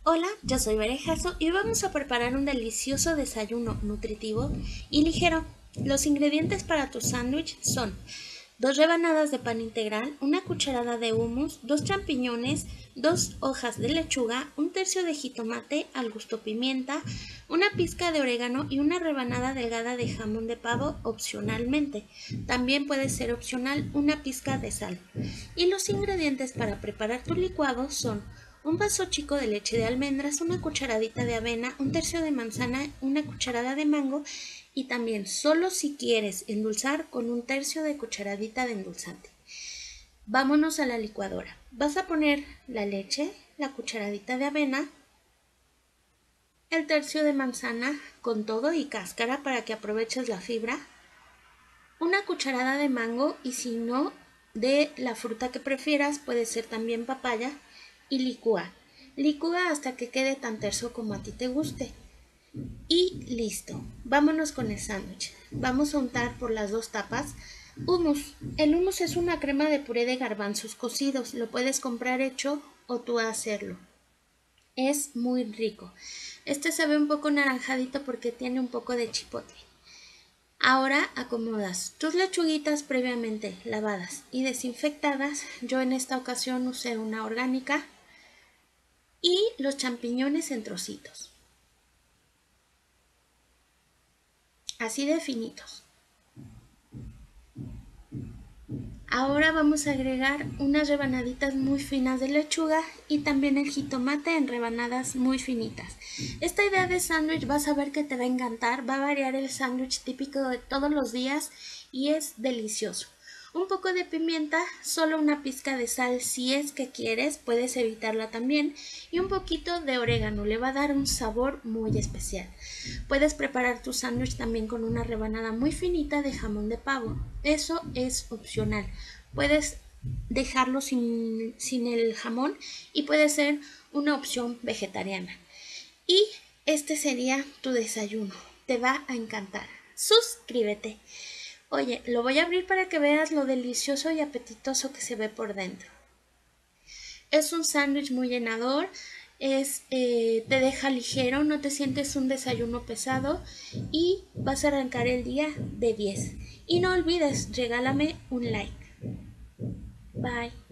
Hola, yo soy Berejazo y hoy vamos a preparar un delicioso desayuno nutritivo y ligero. Los ingredientes para tu sándwich son 2 rebanadas de pan integral, una cucharada de hummus, 2 champiñones, 2 hojas de lechuga, un tercio de jitomate al gusto pimienta, una pizca de orégano y una rebanada delgada de jamón de pavo opcionalmente. También puede ser opcional una pizca de sal. Y los ingredientes para preparar tu licuado son un vaso chico de leche de almendras, una cucharadita de avena, un tercio de manzana, una cucharada de mango y también solo si quieres endulzar con un tercio de cucharadita de endulzante. Vámonos a la licuadora. Vas a poner la leche, la cucharadita de avena, el tercio de manzana con todo y cáscara para que aproveches la fibra, una cucharada de mango y si no, de la fruta que prefieras, puede ser también papaya, y licúa. Licúa hasta que quede tan terso como a ti te guste. Y listo. Vámonos con el sándwich. Vamos a untar por las dos tapas hummus. El hummus es una crema de puré de garbanzos cocidos. Lo puedes comprar hecho o tú hacerlo. Es muy rico. Este se ve un poco naranjadito porque tiene un poco de chipotle. Ahora acomodas tus lechuguitas previamente lavadas y desinfectadas. Yo en esta ocasión usé una orgánica. Y los champiñones en trocitos. Así de finitos. Ahora vamos a agregar unas rebanaditas muy finas de lechuga y también el jitomate en rebanadas muy finitas. Esta idea de sándwich vas a ver que te va a encantar, va a variar el sándwich típico de todos los días y es delicioso. Un poco de pimienta, solo una pizca de sal si es que quieres, puedes evitarla también, y un poquito de orégano, le va a dar un sabor muy especial. Puedes preparar tu sándwich también con una rebanada muy finita de jamón de pavo, eso es opcional. Puedes dejarlo sin el jamón y puede ser una opción vegetariana. Y este sería tu desayuno, te va a encantar. Suscríbete. Oye, lo voy a abrir para que veas lo delicioso y apetitoso que se ve por dentro. Es un sándwich muy llenador, te deja ligero, no te sientes un desayuno pesado y vas a arrancar el día de 10. Y no olvides, regálame un like. Bye.